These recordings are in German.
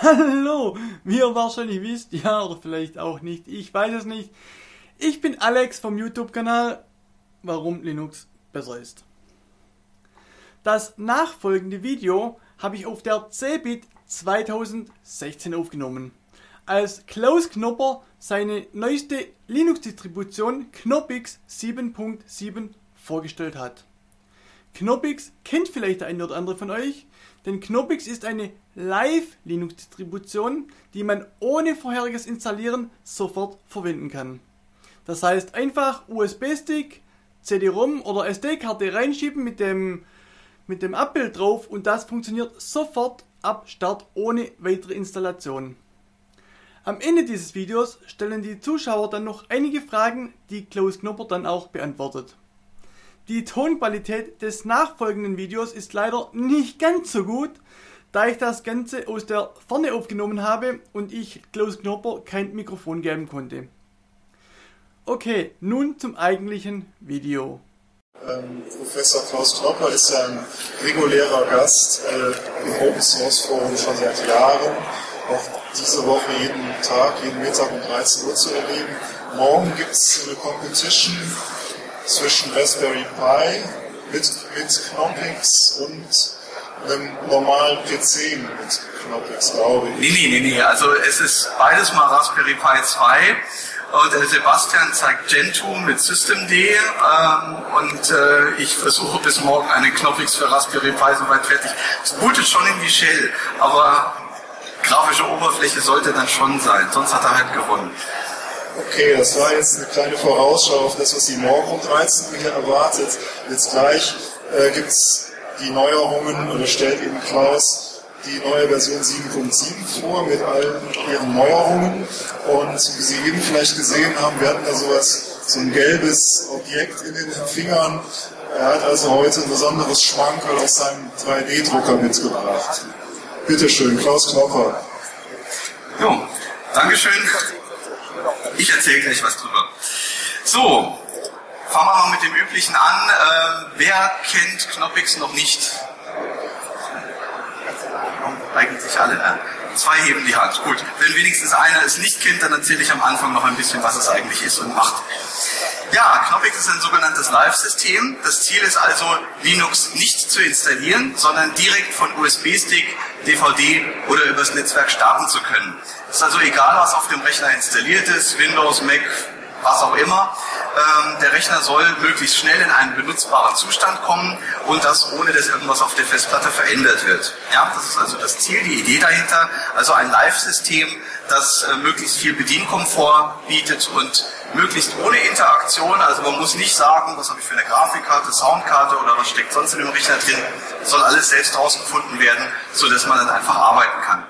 Hallo, wie ihr wahrscheinlich wisst, ja oder vielleicht auch nicht, ich weiß es nicht. Ich bin Alex vom YouTube-Kanal Warum Linux besser ist. Das nachfolgende Video habe ich auf der CeBIT 2016 aufgenommen, als Klaus Knopper seine neueste Linux-Distribution Knoppix 7.7 vorgestellt hat. Knoppix kennt vielleicht der eine oder andere von euch, denn Knoppix ist eine Live-Linux-Distribution, die man ohne vorheriges Installieren sofort verwenden kann. Das heißt, einfach USB-Stick, CD-ROM oder SD-Karte reinschieben mit dem Abbild drauf und das funktioniert sofort ab Start ohne weitere Installation. Am Ende dieses Videos stellen die Zuschauer dann noch einige Fragen, die Klaus Knopper dann auch beantwortet. Die Tonqualität des nachfolgenden Videos ist leider nicht ganz so gut, da ich das Ganze aus der Ferne aufgenommen habe und ich Klaus Knopper kein Mikrofon geben konnte. Okay, nun zum eigentlichen Video. Professor Klaus Knopper ist ja ein regulärer Gast im Open Source Forum schon seit Jahren. Auch diese Woche jeden Tag, jeden Mittag um 13 Uhr zu erleben. Morgen gibt es eine Competition zwischen Raspberry Pi mit Knoppix und einem normalen PC mit Knoppix, glaube ich. Nee. Also es ist beides mal Raspberry Pi 2 und der Sebastian zeigt Gentoo mit Systemd und ich versuche bis morgen einen Knoppix für Raspberry Pi soweit fertig. Es bootet schon in die Shell, aber grafische Oberfläche sollte dann schon sein, sonst hat er halt gewonnen. Okay, das war jetzt eine kleine Vorausschau auf das, was Sie morgen um 13 Uhr hier erwartet. Jetzt gleich gibt es die Neuerungen, oder stellt eben Klaus die neue Version 7.7 vor mit allen ihren Neuerungen. Und wie Sie eben vielleicht gesehen haben, wir hatten da so ein gelbes Objekt in den Fingern. Er hat also heute ein besonderes Schmankerl aus seinem 3D-Drucker mitgebracht. Bitte schön, Klaus Knopper. Jo, Dankeschön. Ich erzähle gleich was drüber. So, fangen wir mal mit dem Üblichen an. Wer kennt Knoppix noch nicht? Eigentlich alle, ne? 2 heben die Hand. Gut, wenn wenigstens einer es nicht kennt, dann erzähle ich am Anfang noch ein bisschen, was es eigentlich ist und macht. Ja, Knoppix ist ein sogenanntes Live-System. Das Ziel ist also, Linux nicht zu installieren, sondern direkt von USB-Stick, DVD oder übers Netzwerk starten zu können. Es ist also egal, was auf dem Rechner installiert ist, Windows, Mac, was auch immer. Der Rechner soll möglichst schnell in einen benutzbaren Zustand kommen und das ohne, dass irgendwas auf der Festplatte verändert wird. Ja, das ist also das Ziel, die Idee dahinter. Also ein Live-System, das möglichst viel Bedienkomfort bietet und möglichst ohne Interaktion. Also man muss nicht sagen, was habe ich für eine Grafikkarte, Soundkarte oder was steckt sonst in dem Rechner drin. Soll alles selbst rausgefunden werden, sodass man dann einfach arbeiten kann.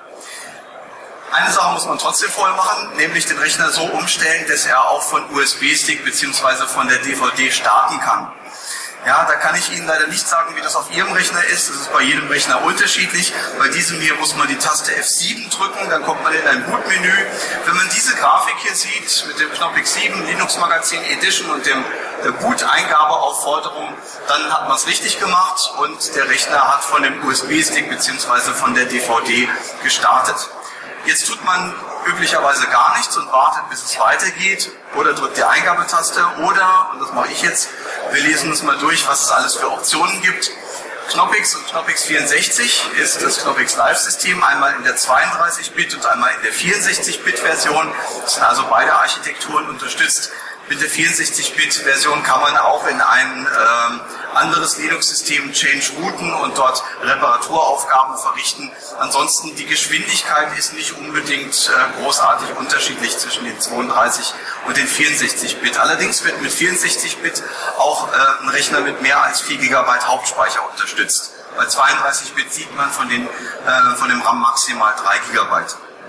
Eine Sache muss man trotzdem vorher machen, nämlich den Rechner so umstellen, dass er auch von USB-Stick bzw. von der DVD starten kann. Ja, da kann ich Ihnen leider nicht sagen, wie das auf Ihrem Rechner ist. Das ist bei jedem Rechner unterschiedlich. Bei diesem hier muss man die Taste F7 drücken, dann kommt man in ein Bootmenü. Wenn man diese Grafik hier sieht, mit dem Knoppix 7, Linux Magazin Edition und der Boot-Eingabeaufforderung, dann hat man es richtig gemacht und der Rechner hat von dem USB-Stick bzw. von der DVD gestartet. Jetzt tut man üblicherweise gar nichts und wartet, bis es weitergeht oder drückt die Eingabetaste oder, und das mache ich jetzt, wir lesen uns mal durch, was es alles für Optionen gibt. Knoppix und Knoppix 64 ist das Knoppix Live-System, einmal in der 32-Bit und einmal in der 64-Bit-Version. Das sind also beide Architekturen unterstützt. Mit der 64-Bit-Version kann man auch in ein anderes Linux-System Change routen und dort Reparaturaufgaben verrichten. Ansonsten die Geschwindigkeit ist nicht unbedingt großartig unterschiedlich zwischen den 32 und den 64-Bit. Allerdings wird mit 64-Bit auch ein Rechner mit mehr als 4 GB Hauptspeicher unterstützt. Bei 32-Bit sieht man von dem RAM maximal 3 GB.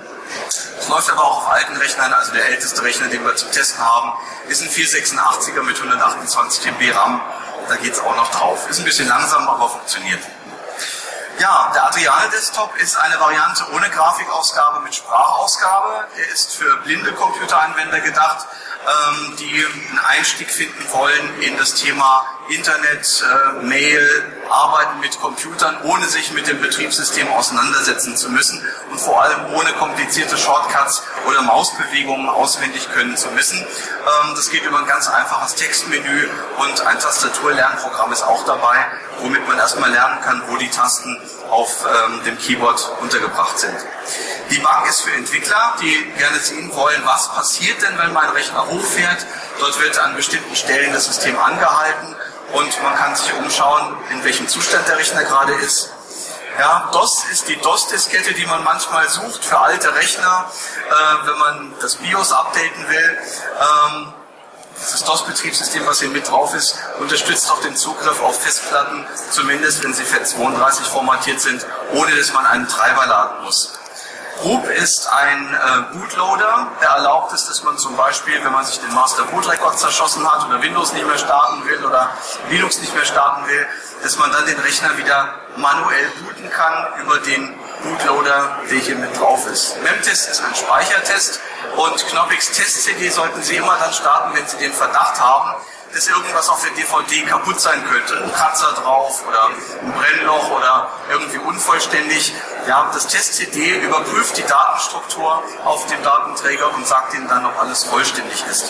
Es läuft aber auch auf alten Rechnern, also der älteste Rechner, den wir zum Testen haben, ist ein 486er mit 128 MB RAM. Da geht es auch noch drauf. Ist ein bisschen langsam, aber funktioniert. Ja, der Adriane Desktop ist eine Variante ohne Grafikausgabe mit Sprachausgabe. Der ist für blinde Computeranwender gedacht, die einen Einstieg finden wollen in das Thema Internet, Mail, arbeiten mit Computern, ohne sich mit dem Betriebssystem auseinandersetzen zu müssen und vor allem ohne komplizierte Shortcuts oder Mausbewegungen auswendig können zu müssen. Das geht über ein ganz einfaches Textmenü und ein Tastaturlernprogramm ist auch dabei, womit man erstmal lernen kann, wo die Tasten auf dem Keyboard untergebracht sind. Debug ist für Entwickler, die gerne sehen wollen, was passiert denn, wenn mein Rechner hochfährt. Dort wird an bestimmten Stellen das System angehalten und man kann sich umschauen, in welchem Zustand der Rechner gerade ist. Ja, DOS ist die DOS-Diskette, die man manchmal sucht für alte Rechner, wenn man das BIOS updaten will. Das DOS-Betriebssystem, was hier mit drauf ist, unterstützt auch den Zugriff auf Festplatten, zumindest wenn sie FAT32 formatiert sind, ohne dass man einen Treiber laden muss. Roop ist ein Bootloader, der erlaubt es, dass man zum Beispiel, wenn man sich den Master Boot Record zerschossen hat oder Windows nicht mehr starten will oder Linux nicht mehr starten will, dass man dann den Rechner wieder manuell booten kann über den Bootloader, der hier mit drauf ist. Memtest ist ein Speichertest und Knoppix Test-CD sollten Sie immer dann starten, wenn Sie den Verdacht haben, dass irgendwas auf der DVD kaputt sein könnte. Ein Kratzer drauf oder ein Brennloch oder irgendwie unvollständig. Ja, das Test-CD überprüft die Datenstruktur auf dem Datenträger und sagt Ihnen dann, ob alles vollständig ist.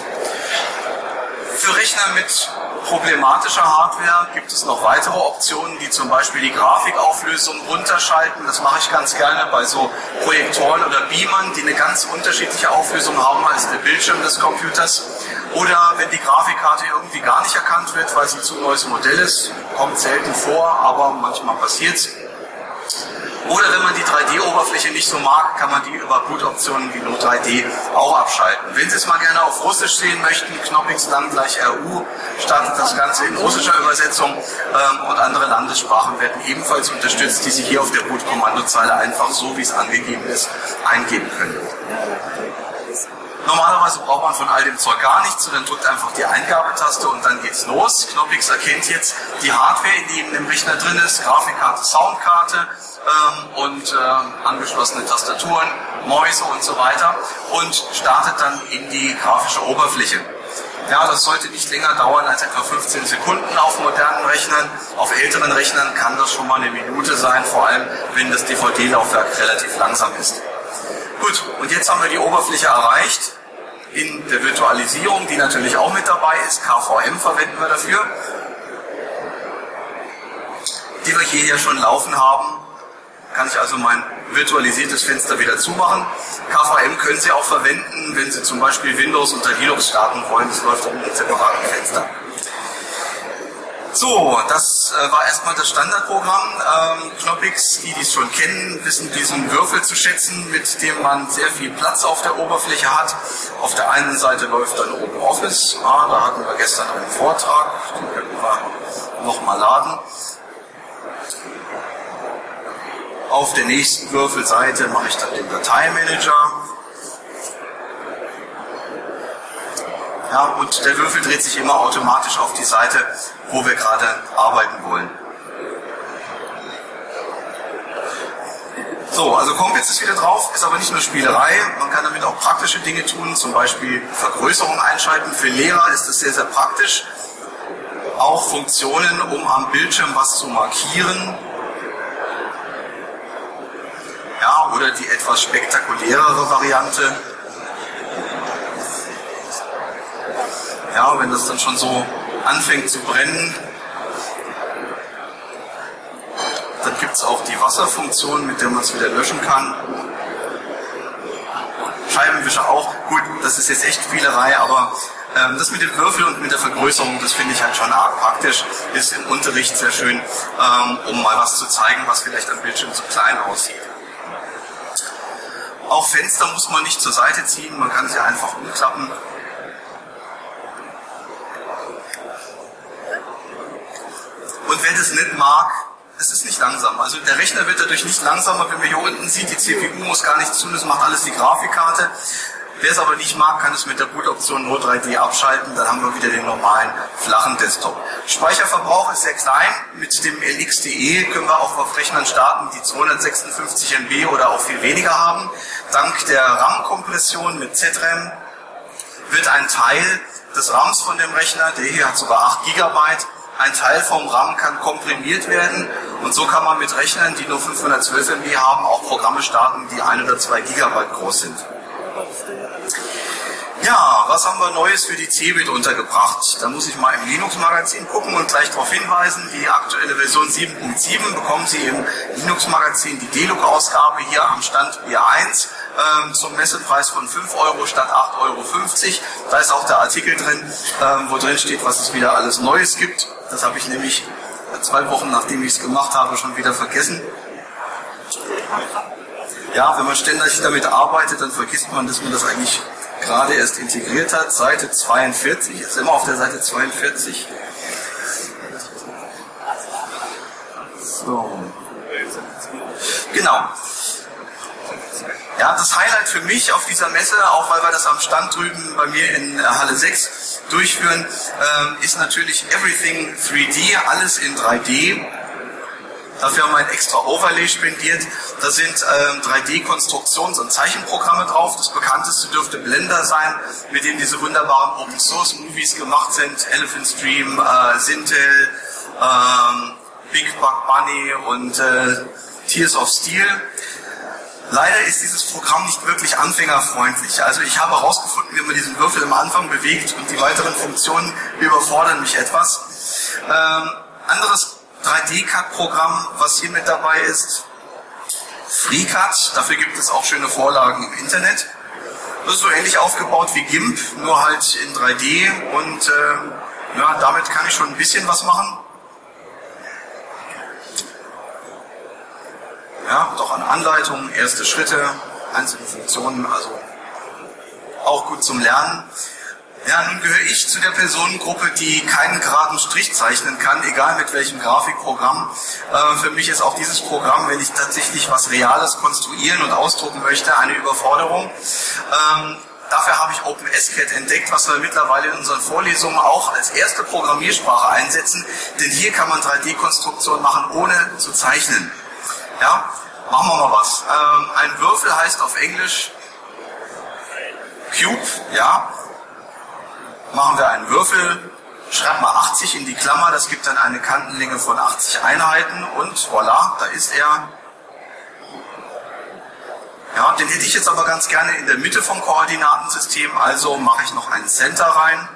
Für Rechner mit problematischer Hardware gibt es noch weitere Optionen, die zum Beispiel die Grafikauflösung runterschalten. Das mache ich ganz gerne bei so Projektoren oder Beamern, die eine ganz unterschiedliche Auflösung haben als der Bildschirm des Computers. Oder wenn die Grafikkarte irgendwie gar nicht erkannt wird, weil sie zu neues Modell ist, kommt selten vor, aber manchmal passiert es. Oder wenn man die 3D-Oberfläche nicht so mag, kann man die über Bootoptionen wie No3D auch abschalten. Wenn Sie es mal gerne auf Russisch sehen möchten, Knoppix dann gleich RU, startet das Ganze in russischer Übersetzung und andere Landessprachen werden ebenfalls unterstützt, die Sie hier auf der Boot-Kommandozeile einfach so, wie es angegeben ist, eingeben können. Normalerweise braucht man von all dem Zeug gar nichts, sondern drückt einfach die Eingabetaste und dann geht's los. Knoppix erkennt jetzt die Hardware, die in dem Rechner drin ist, Grafikkarte, Soundkarte und angeschlossene Tastaturen, Mäuse und so weiter und startet dann in die grafische Oberfläche. Ja, das sollte nicht länger dauern als etwa 15 Sekunden auf modernen Rechnern. Auf älteren Rechnern kann das schon mal eine Minute sein, vor allem wenn das DVD-Laufwerk relativ langsam ist. Gut, und jetzt haben wir die Oberfläche erreicht in der Virtualisierung, die natürlich auch mit dabei ist. KVM verwenden wir dafür, die wir hier ja schon laufen haben. Kann ich also mein virtualisiertes Fenster wieder zumachen. KVM können Sie auch verwenden, wenn Sie zum Beispiel Windows unter Linux starten wollen. Das läuft in einem separaten Fenster. So, das war erstmal das Standardprogramm. Knoppix, die es schon kennen, wissen diesen Würfel zu schätzen, mit dem man sehr viel Platz auf der Oberfläche hat. Auf der einen Seite läuft dann OpenOffice. Da hatten wir gestern einen Vortrag, den können wir nochmal laden. Auf der nächsten Würfelseite mache ich dann den Dateimanager. Ja, und der Würfel dreht sich immer automatisch auf die Seite, wo wir gerade arbeiten wollen. So, also Compix ist wieder drauf, ist aber nicht nur Spielerei, man kann damit auch praktische Dinge tun, zum Beispiel Vergrößerung einschalten. Für Lehrer ist das sehr, sehr praktisch. Auch Funktionen, um am Bildschirm was zu markieren. Ja, oder die etwas spektakulärere Variante. Ja, wenn das dann schon so anfängt zu brennen, dann gibt es auch die Wasserfunktion, mit der man es wieder löschen kann. Scheibenwischer auch. Gut, das ist jetzt echt Spielerei, aber das mit dem Würfel und mit der Vergrößerung, das finde ich halt schon arg praktisch. Ist im Unterricht sehr schön, um mal was zu zeigen, was vielleicht am Bildschirm so klein aussieht. Auch Fenster muss man nicht zur Seite ziehen, man kann sie einfach umklappen. Und wer das nicht mag, es ist nicht langsam. Also der Rechner wird dadurch nicht langsamer, wenn man hier unten sieht, die CPU muss gar nichts tun, das macht alles die Grafikkarte. Wer es aber nicht mag, kann es mit der Bootoption No3D abschalten, dann haben wir wieder den normalen flachen Desktop. Speicherverbrauch ist sehr klein, mit dem LXDE können wir auch auf Rechnern starten, die 256 MB oder auch viel weniger haben. Dank der RAM-Kompression mit ZRAM wird ein Teil des RAMs von dem Rechner, der hier hat sogar 8 GB, ein Teil vom RAM kann komprimiert werden und so kann man mit Rechnern, die nur 512 MB haben, auch Programme starten, die 1 oder 2 Gigabyte groß sind. Ja, was haben wir Neues für die Cebit untergebracht? Da muss ich mal im Linux-Magazin gucken und gleich darauf hinweisen, die aktuelle Version 7.7 bekommen Sie im Linux-Magazin, die DLUG-Ausgabe hier am Stand Bier 1 zum Messepreis von 5 Euro statt 8,50 Euro. Da ist auch der Artikel drin, wo drin steht, was es wieder alles Neues gibt. Das habe ich nämlich 2 Wochen, nachdem ich es gemacht habe, schon wieder vergessen. Ja, wenn man ständig damit arbeitet, dann vergisst man, dass man das eigentlich gerade erst integriert hat. Seite 42, ist immer auf der Seite 42. So. Genau. Ja, das Highlight für mich auf dieser Messe, auch weil wir das am Stand drüben bei mir in Halle 6 durchführen, ist natürlich Everything 3D, alles in 3D. Dafür haben wir ein extra Overlay spendiert. Da sind 3D-Konstruktions- und Zeichenprogramme drauf. Das bekannteste dürfte Blender sein, mit dem diese wunderbaren Open-Source-Movies gemacht sind. Elephant Stream, Sintel, Big Buck Bunny und Tears of Steel. Leider ist dieses Programm nicht wirklich anfängerfreundlich. Also ich habe herausgefunden, wie man diesen Würfel am Anfang bewegt und die weiteren Funktionen überfordern mich etwas. Anderes 3D-Cut-Programm, was hier mit dabei ist, FreeCut. Dafür gibt es auch schöne Vorlagen im Internet. Das ist so ähnlich aufgebaut wie GIMP, nur halt in 3D und ja, damit kann ich schon ein bisschen was machen. Ja, doch an Anleitungen, erste Schritte, einzelne Funktionen, also auch gut zum Lernen. Ja, nun gehöre ich zu der Personengruppe, die keinen geraden Strich zeichnen kann, egal mit welchem Grafikprogramm. Für mich ist auch dieses Programm, wenn ich tatsächlich was Reales konstruieren und ausdrucken möchte, eine Überforderung. Dafür habe ich OpenSCAD entdeckt, was wir mittlerweile in unseren Vorlesungen auch als erste Programmiersprache einsetzen, denn hier kann man 3D-Konstruktion machen, ohne zu zeichnen. Ja, machen wir mal was. Ein Würfel heißt auf Englisch Cube, ja. Machen wir einen Würfel, schreibt mal 80 in die Klammer, das gibt dann eine Kantenlänge von 80 Einheiten und voilà, da ist er. Ja, den hätte ich jetzt aber ganz gerne in der Mitte vom Koordinatensystem, also mache ich noch einen Center rein.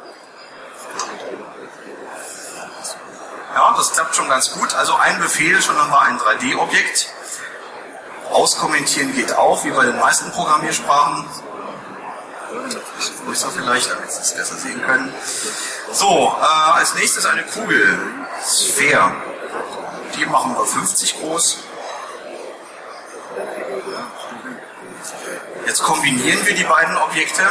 Ja, das klappt schon ganz gut, also ein Befehl, schon haben wir ein 3D-Objekt. Auskommentieren geht auch, wie bei den meisten Programmiersprachen. Größer vielleicht, damit Sie es besser sehen können. So, als nächstes eine Kugel, Sphere. Die machen wir 50 groß. Jetzt kombinieren wir die beiden Objekte.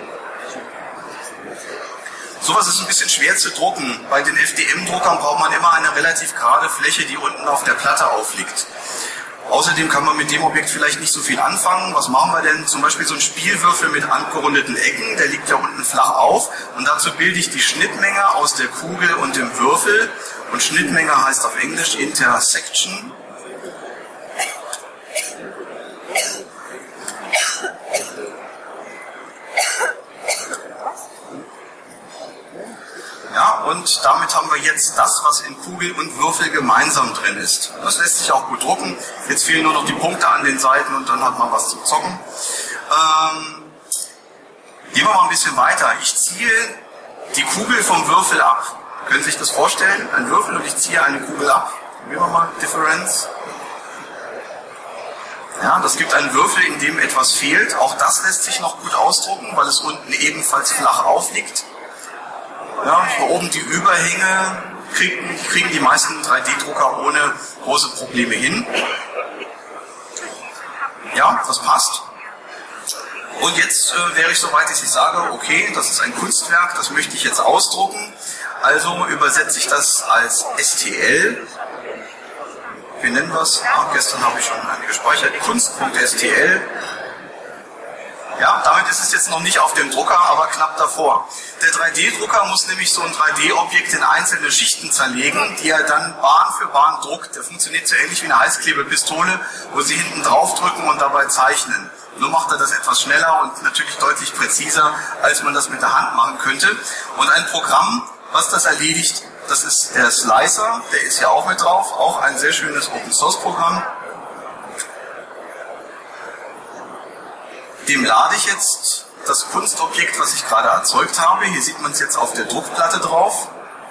Sowas ist ein bisschen schwer zu drucken. Bei den FDM-Druckern braucht man immer eine relativ gerade Fläche, die unten auf der Platte aufliegt. Außerdem kann man mit dem Objekt vielleicht nicht so viel anfangen. Was machen wir denn? Zum Beispiel so ein Spielwürfel mit abgerundeten Ecken, der liegt ja unten flach auf. Und dazu bilde ich die Schnittmenge aus der Kugel und dem Würfel. Und Schnittmenge heißt auf Englisch Intersection. Ja, und damit haben wir jetzt das, was in Kugel und Würfel gemeinsam drin ist. Das lässt sich auch gut drucken. Jetzt fehlen nur noch die Punkte an den Seiten und dann hat man was zum Zocken. Gehen wir mal ein bisschen weiter. Ich ziehe die Kugel vom Würfel ab. Können Sie sich das vorstellen? Ein Würfel und ich ziehe eine Kugel ab. Nehmen wir mal Difference. Ja, das gibt einen Würfel, in dem etwas fehlt. Auch das lässt sich noch gut ausdrucken, weil es unten ebenfalls flach aufliegt. Ja, hier oben die Überhänge kriegen die meisten 3D-Drucker ohne große Probleme hin. Ja, das passt. Und jetzt wäre ich soweit, dass ich sage, okay, das ist ein Kunstwerk, das möchte ich jetzt ausdrucken. Also übersetze ich das als STL. Wie nennen wir es? Gestern habe ich schon eine gespeichert. Kunst.stl. Ja, damit ist es jetzt noch nicht auf dem Drucker, aber knapp davor. Der 3D-Drucker muss nämlich so ein 3D-Objekt in einzelne Schichten zerlegen, die er dann Bahn für Bahn druckt. Der funktioniert so ähnlich wie eine Heißklebepistole, wo Sie hinten drauf drücken und dabei zeichnen. Nur macht er das etwas schneller und natürlich deutlich präziser, als man das mit der Hand machen könnte. Und ein Programm, was das erledigt, Das ist der Slicer, der ist ja auch mit drauf, auch ein sehr schönes Open-Source-Programm. Dem lade ich jetzt das Kunstobjekt, was ich gerade erzeugt habe. Hier sieht man es jetzt auf der Druckplatte drauf.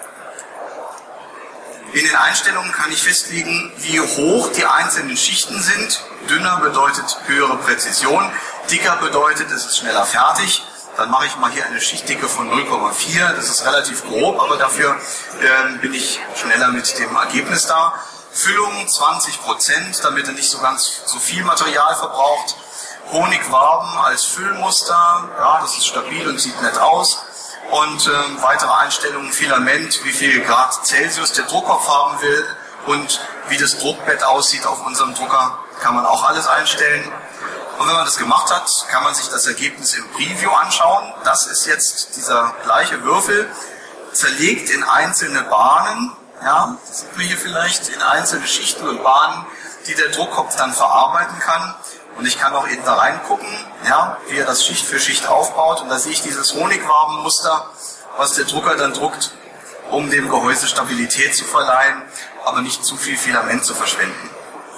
In den Einstellungen kann ich festlegen, wie hoch die einzelnen Schichten sind. Dünner bedeutet höhere Präzision, dicker bedeutet, es ist schneller fertig. Dann mache ich mal hier eine Schichtdicke von 0,4. Das ist relativ grob, aber dafür bin ich schneller mit dem Ergebnis da. Füllung 20%, damit er nicht so ganz so viel Material verbraucht. Honigwaben als Füllmuster, ja, das ist stabil und sieht nett aus. Und weitere Einstellungen, Filament, wie viel Grad Celsius der Druckkopf haben will und wie das Druckbett aussieht auf unserem Drucker, kann man auch alles einstellen. Und wenn man das gemacht hat, kann man sich das Ergebnis im Preview anschauen. Das ist jetzt dieser gleiche Würfel, zerlegt in einzelne Bahnen. Ja, das sieht man hier vielleicht, in einzelne Schichten und Bahnen, die der Druckkopf dann verarbeiten kann. Und ich kann auch eben da reingucken, ja, wie er das Schicht für Schicht aufbaut. Und da sehe ich dieses Honigwabenmuster, was der Drucker dann druckt, um dem Gehäuse Stabilität zu verleihen, aber nicht zu viel Filament zu verschwenden.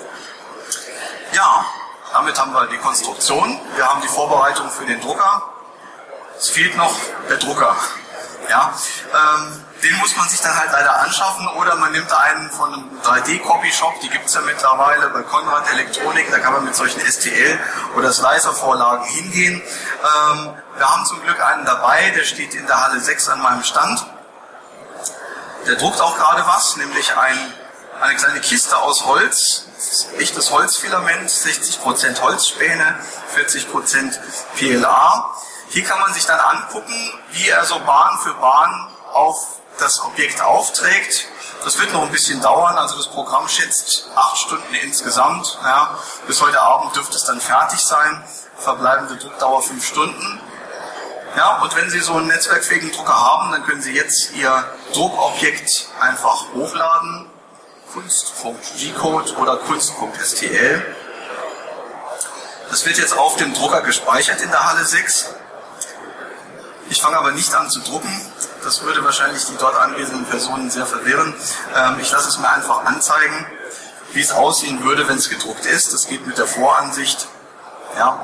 Ja, damit haben wir die Konstruktion. Wir haben die Vorbereitung für den Drucker. Es fehlt noch der Drucker. Ja, den muss man sich dann halt leider anschaffen oder man nimmt einen von einem 3D-Copy-Shop, die gibt es ja mittlerweile bei Konrad Elektronik, da kann man mit solchen STL- oder Slicer-Vorlagen hingehen. Wir haben zum Glück einen dabei, der steht in der Halle 6 an meinem Stand. Der druckt auch gerade was, nämlich eine kleine Kiste aus Holz, echtes Holzfilament, 60% Holzspäne, 40% PLA. Hier kann man sich dann angucken, wie er so Bahn für Bahn auf das Objekt aufträgt. Das wird noch ein bisschen dauern, also das Programm schätzt 8 Stunden insgesamt. Ja, bis heute Abend dürfte es dann fertig sein. Verbleibende Druckdauer 5 Stunden. Ja, und wenn Sie so einen netzwerkfähigen Drucker haben, dann können Sie jetzt Ihr Druckobjekt einfach hochladen. Kunst.G-Code oder Kunst.STL. Das wird jetzt auf dem Drucker gespeichert in der Halle 6. Ich fange aber nicht an zu drucken. Das würde wahrscheinlich die dort anwesenden Personen sehr verwirren. Ich lasse es mir einfach anzeigen, wie es aussehen würde, wenn es gedruckt ist. Das geht mit der Voransicht. Ja.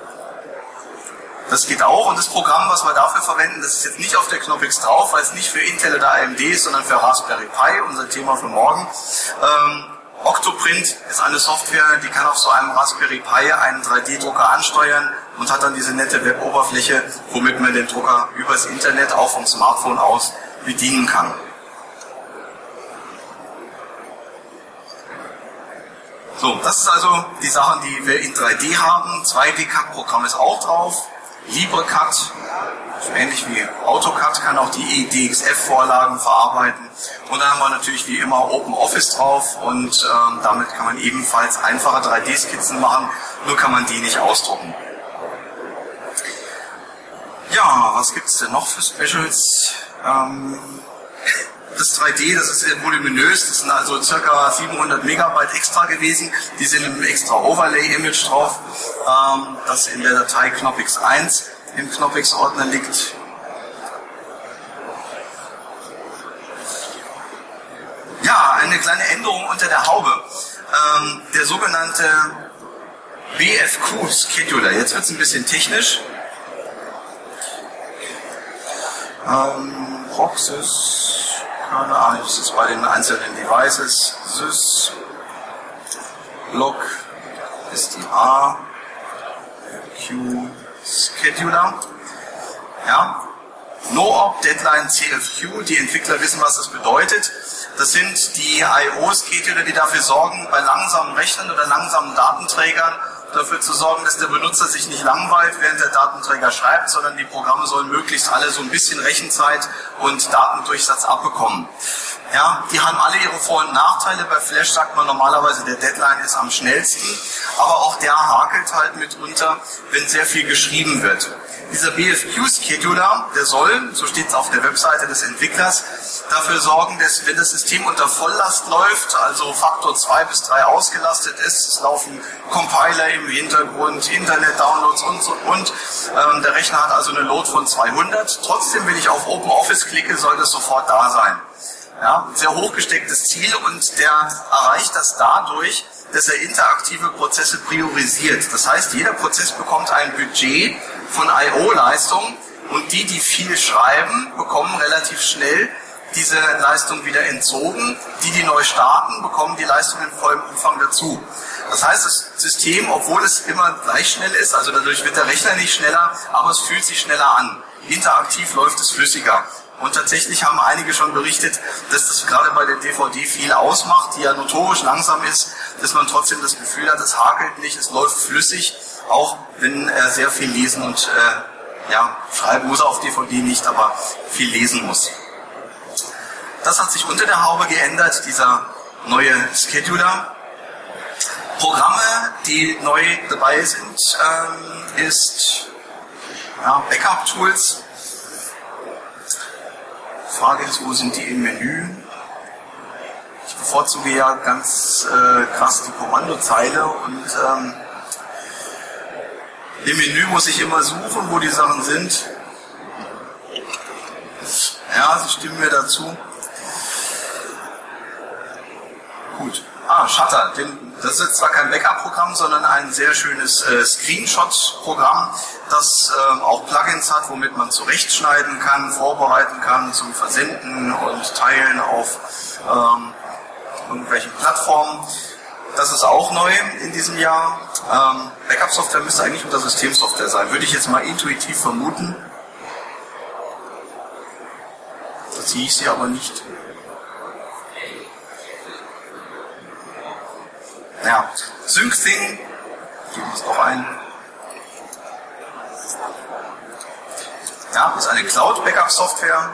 Das geht auch. Und das Programm, was wir dafür verwenden, das ist jetzt nicht auf der Knoppix drauf, weil es nicht für Intel oder AMD ist, sondern für Raspberry Pi, unser Thema für morgen. Octoprint ist eine Software, die kann auf so einem Raspberry Pi einen 3D-Drucker ansteuern und hat dann diese nette Web-Oberfläche, womit man den Drucker übers Internet auch vom Smartphone aus bedienen kann. So, das ist also die Sachen, die wir in 3D haben. 2D-Cut-Programm ist auch drauf. LibreCut, ähnlich wie AutoCAD, kann auch die DXF-Vorlagen verarbeiten. Und dann haben wir natürlich wie immer OpenOffice drauf und damit kann man ebenfalls einfache 3D-Skizzen machen, nur kann man die nicht ausdrucken. Ja, was gibt es denn noch für Specials? Das 3D, das ist sehr voluminös, das sind also ca. 700 Megabyte extra gewesen, die sind im extra Overlay-Image drauf, das in der Datei Knoppix 1 im Knoppix-Ordner liegt. Ja, eine kleine Änderung unter der Haube. Der sogenannte BFQ-Scheduler. Jetzt wird es ein bisschen technisch. Proxys, keine Ahnung, das ist bei den einzelnen Devices. Sys, Log, SDA, Q-Scheduler. Ja. No-Op, Deadline, CFQ, die Entwickler wissen, was das bedeutet. Das sind die I/O-Scheduler, die dafür sorgen, bei langsamen Rechnern oder langsamen Datenträgern dafür zu sorgen, dass der Benutzer sich nicht langweilt, während der Datenträger schreibt, sondern die Programme sollen möglichst alle so ein bisschen Rechenzeit und Datendurchsatz abbekommen. Ja, die haben alle ihre Vor- und Nachteile. Bei Flash sagt man normalerweise, der Deadline ist am schnellsten, aber auch der hakelt halt mitunter, wenn sehr viel geschrieben wird. Dieser BFQ-Scheduler, der soll, so steht es auf der Webseite des Entwicklers, dafür sorgen, dass wenn das System unter Volllast läuft, also Faktor 2 bis 3 ausgelastet ist, es laufen Compiler im Hintergrund, Internet-Downloads und der Rechner hat also eine Load von 200. Trotzdem, wenn ich auf OpenOffice klicke, soll das sofort da sein. Ja, ein sehr hochgestecktes Ziel und der erreicht das dadurch, dass er interaktive Prozesse priorisiert. Das heißt, jeder Prozess bekommt ein Budget von I/O-Leistung und die viel schreiben, bekommen relativ schnell diese Leistung wieder entzogen. Die neu starten, bekommen die Leistung in vollem Umfang dazu. Das heißt, das System, obwohl es immer gleich schnell ist, also dadurch wird der Rechner nicht schneller, aber es fühlt sich schneller an. Interaktiv läuft es flüssiger. Und tatsächlich haben einige schon berichtet, dass das gerade bei der DVD viel ausmacht, die ja notorisch langsam ist, dass man trotzdem das Gefühl hat, es hakelt nicht, es läuft flüssig, auch wenn er sehr viel lesen und schreiben muss er auf DVD nicht, aber viel lesen muss. Das hat sich unter der Haube geändert, dieser neue Scheduler. Programme, die neu dabei sind, ist Backup-Tools. Die Frage ist, wo sind die im Menü? Ich bevorzuge ja ganz krass die Kommandozeile und im Menü muss ich immer suchen, wo die Sachen sind. Ja, sie stimmen mir dazu. Gut. Shutter. Das ist jetzt zwar kein Backup-Programm, sondern ein sehr schönes Screenshot-Programm, das auch Plugins hat, womit man zurechtschneiden kann, vorbereiten kann zum Versenden und Teilen auf irgendwelchen Plattformen. Das ist auch neu in diesem Jahr. Backup-Software müsste eigentlich unter Systemsoftware sein, würde ich jetzt mal intuitiv vermuten. Da sehe ich sie aber nicht. Ja, SyncThing, geben wir es noch ein. Ja, ist eine Cloud-Backup-Software.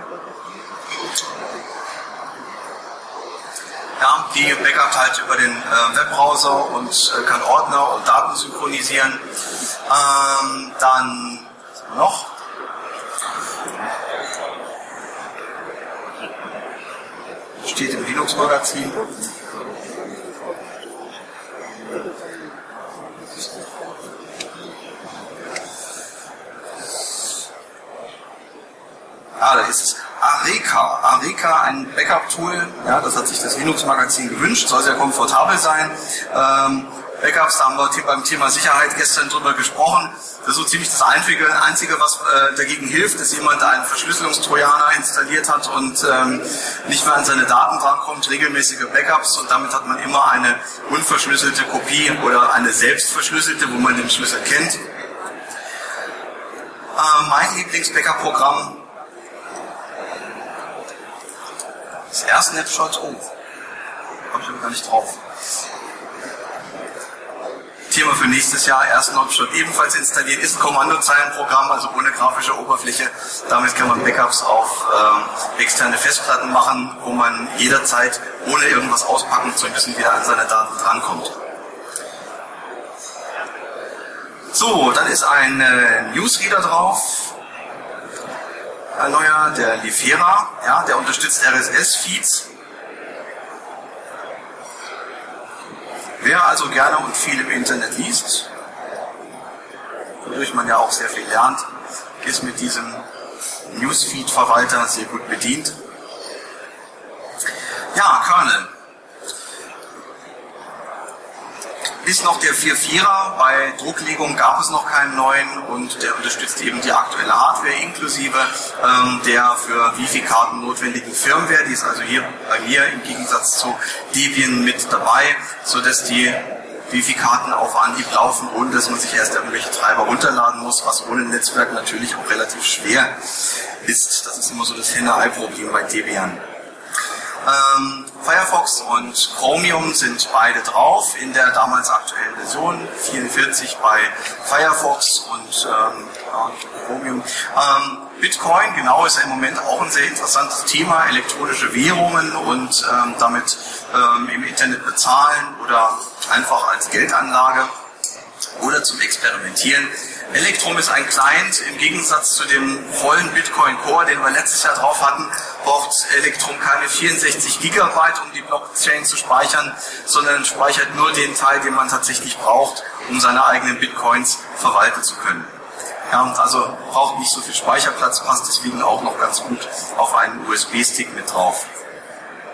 Ja, die backupt halt über den Webbrowser und kann Ordner und Daten synchronisieren. Dann noch. Steht im Linux-Magazin. Da ist es. Areka, ein Backup-Tool, ja, das hat sich das Linux-Magazin gewünscht, soll sehr komfortabel sein. Backups, da haben wir beim Thema Sicherheit gestern drüber gesprochen. Das ist so ziemlich das Einzige, was dagegen hilft, dass jemand einen Verschlüsselungstrojaner installiert hat und nicht mehr an seine Daten drankommt, regelmäßige Backups, und damit hat man immer eine unverschlüsselte Kopie oder eine selbstverschlüsselte, wo man den Schlüssel kennt. Mein Lieblings-Backup-Programm ist AirSnapshot. Oh, habe ich aber gar nicht drauf. Thema für nächstes Jahr, AirSnapshot ebenfalls installiert, ist ein Kommandozeilenprogramm, also ohne grafische Oberfläche. Damit kann man Backups auf externe Festplatten machen, wo man jederzeit, ohne irgendwas auspacken zu müssen, wieder an seine Daten drankommt. So, dann ist ein Newsreader drauf. Ein neuer, der Lifera, ja, der unterstützt RSS-Feeds. Wer also gerne und viel im Internet liest, wodurch man ja auch sehr viel lernt, ist mit diesem Newsfeed-Verwalter sehr gut bedient. Ja, Kernel. Ist noch der 4.4er, bei Drucklegung gab es noch keinen neuen und der unterstützt eben die aktuelle Hardware inklusive der für Wifi-Karten notwendigen Firmware, die ist also hier bei mir im Gegensatz zu Debian mit dabei, sodass die Wifi-Karten auf Anhieb laufen, ohne dass man sich erst irgendwelche Treiber runterladen muss, was ohne Netzwerk natürlich auch relativ schwer ist. Das ist immer so das Henne-Ei-Problem bei Debian. Firefox und Chromium sind beide drauf in der damals aktuellen Version, 44 bei Firefox und Chromium. Bitcoin, genau, ist ja im Moment auch ein sehr interessantes Thema, elektronische Währungen und damit im Internet bezahlen oder einfach als Geldanlage oder zum Experimentieren. Electrum ist ein Client, im Gegensatz zu dem vollen Bitcoin Core, den wir letztes Jahr drauf hatten, braucht Electrum keine 64 Gigabyte, um die Blockchain zu speichern, sondern speichert nur den Teil, den man tatsächlich braucht, um seine eigenen Bitcoins verwalten zu können. Ja, und also braucht nicht so viel Speicherplatz, passt deswegen auch noch ganz gut auf einen USB-Stick mit drauf.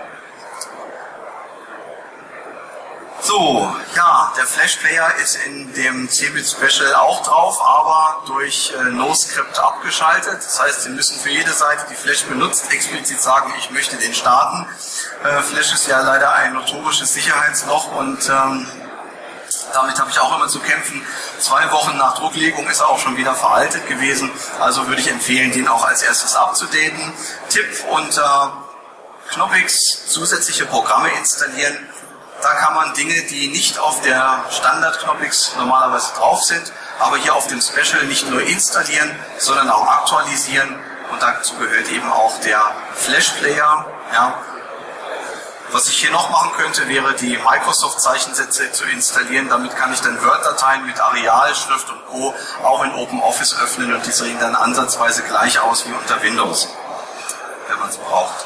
So, ja, der Flash Player ist in dem Cebit Special auch drauf, aber durch NoScript abgeschaltet. Das heißt, Sie müssen für jede Seite, die Flash benutzt, explizit sagen, ich möchte den starten. Flash ist ja leider ein notorisches Sicherheitsloch und damit habe ich auch immer zu kämpfen. 2 Wochen nach Drucklegung ist er auch schon wieder veraltet gewesen. Also würde ich empfehlen, den auch als erstes abzudaten. Tipp unter Knoppix zusätzliche Programme installieren. Da kann man Dinge, die nicht auf der Standard-Knoppix normalerweise drauf sind, aber hier auf dem Special nicht nur installieren, sondern auch aktualisieren. Und dazu gehört eben auch der Flash Player. Ja. Was ich hier noch machen könnte, wäre die Microsoft-Zeichensätze zu installieren. Damit kann ich dann Word-Dateien mit Areal, Schrift und Co. auch in OpenOffice öffnen und die sehen dann ansatzweise gleich aus wie unter Windows, wenn man es braucht.